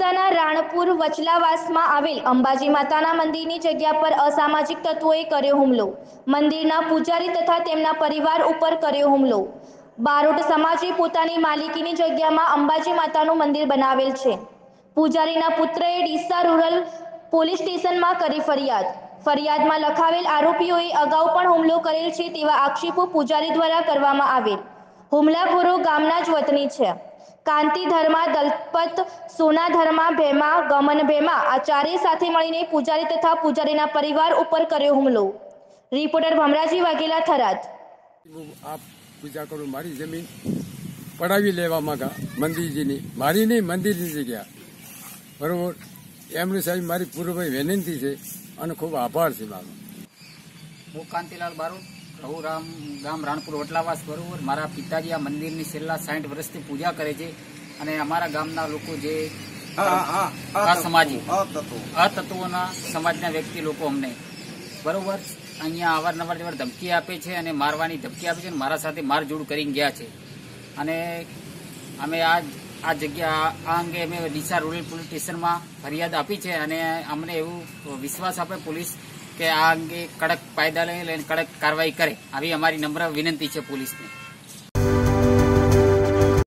તાલુકાના રાણપુર વચલાવાસમાં આવેલ અંબાજી માતાના મંદિરની જગ્યા પર અસામાજિક તત્વોએ કર્યો હુમલો। મંદિરના પૂજારી તથા તેમના પરિવાર ઉપર કર્યો હુમલો। બારોટ સમાજે પોતાની માલિકીની જગ્યામાં અંબાજી માતાનું મંદિર બનાવેલ છે। પૂજારીના પુત્રએ ડીસા રૂરલ પોલીસ સ્ટેશનમાં કરી ફરિયાદમાં લખાવેલ આરોપીઓએ અગાઉ પણ હુમલો કરેલ છે તેવા આક્ષેપો પૂજારી દ્વારા કરવામાં આવેલ। હુમલાખોરો ગામના જ વતની છે। કાંતિ ધર્મા, દલપત, સોના ધર્મા, ભેમા, ગમન ભેમા આ ચારેય સાથે મળીને પૂજારી તથા પૂજારીના પરિવાર ઉપર કર્યો હુમલો। રિપોર્ટર ભમરાજી વાઘેલા, થરાદ। आप पूजा करो मारी जमीन पड़ावी लेवा मागा मंदिर जी मारी नहीं मंदिर की जगह बराबर एमने साहब मारी पूर्व विनंती है और खूब आभार से मारो। હું કાંતિલાલ બારોટ રહું ગામ રાણપુર વટલાવાસ બરોબર। મારા પિતાજી આ મંદિરની છેલ્લા 60 વર્ષથી પૂજા કરે છે અને અમારા ગામના લોકો જે અસામાજિક અતત્વોના સમાજના વ્યક્તિ લોકો અમને બરોબર અહીંયા અવારનવાર ધમકી આપે છે અને મારવાની ધમકી આપે છે અને મારા સાથે મારઝૂડ કરીને ગયા છે અને અમે આ જગ્યા આ અંગે અમે ડીસા રૂરલ પોલીસ સ્ટેશનમાં ફરિયાદ આપી છે અને અમને એવું વિશ્વાસ આપે પોલીસ કે આ અંગે કડક કાયદા લઈને કડક કાર્યવાહી કરે આવી અમારી નમ્ર વિનંતી છે પોલીસને।